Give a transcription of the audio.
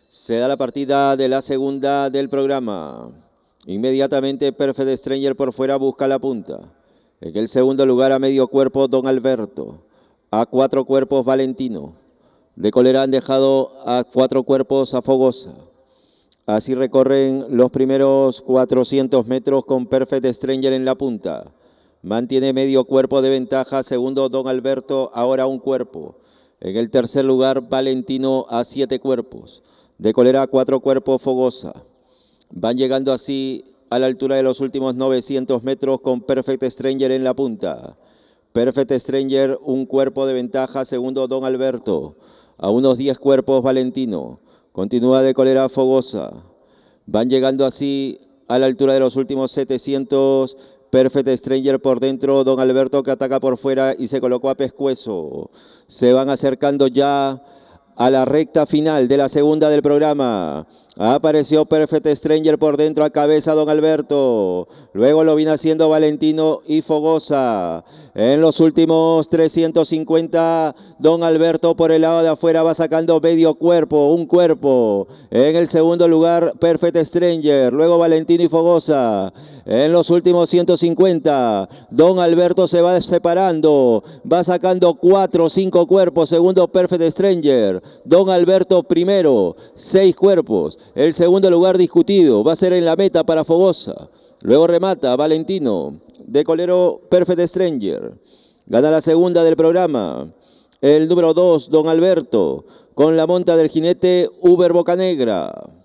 Se da la partida de la segunda del programa. Inmediatamente Perfect Stranger por fuera busca la punta. En el segundo lugar a medio cuerpo Don Alberto. A 4 cuerpos Valentino. De colera han dejado a 4 cuerpos a Fogosa. Así recorren los primeros 400 metros con Perfect Stranger en la punta. Mantiene medio cuerpo de ventaja. Segundo Don Alberto, ahora un cuerpo. En el tercer lugar Valentino a 7 cuerpos. De colera a 4 cuerpos Fogosa. Van llegando así a la altura de los últimos 900 metros con Perfect Stranger en la punta. Perfect Stranger, un cuerpo de ventaja. Segundo Don Alberto. A unos 10 cuerpos Valentino. Continúa de colera Fogosa. Van llegando así a la altura de los últimos 700. Perfect Stranger por dentro. Don Alberto que ataca por fuera y se colocó a pescuezo. Se van acercando ya a la recta final de la segunda del programa. Apareció Perfect Stranger por dentro a cabeza Don Alberto. Luego lo viene haciendo Valentino y Fogosa. En los últimos 350, Don Alberto por el lado de afuera va sacando medio cuerpo, un cuerpo. En el segundo lugar, Perfect Stranger. Luego Valentino y Fogosa. En los últimos 150, Don Alberto se va separando. Va sacando 4 o 5 cuerpos. Segundo, Perfect Stranger. Don Alberto primero, 6 cuerpos. El segundo lugar discutido va a ser en la meta para Fogosa. Luego remata Valentino, de colero Perfect Stranger. Gana la segunda del programa. El número 2, Don Alberto, con la monta del jinete Uber Bocanegra.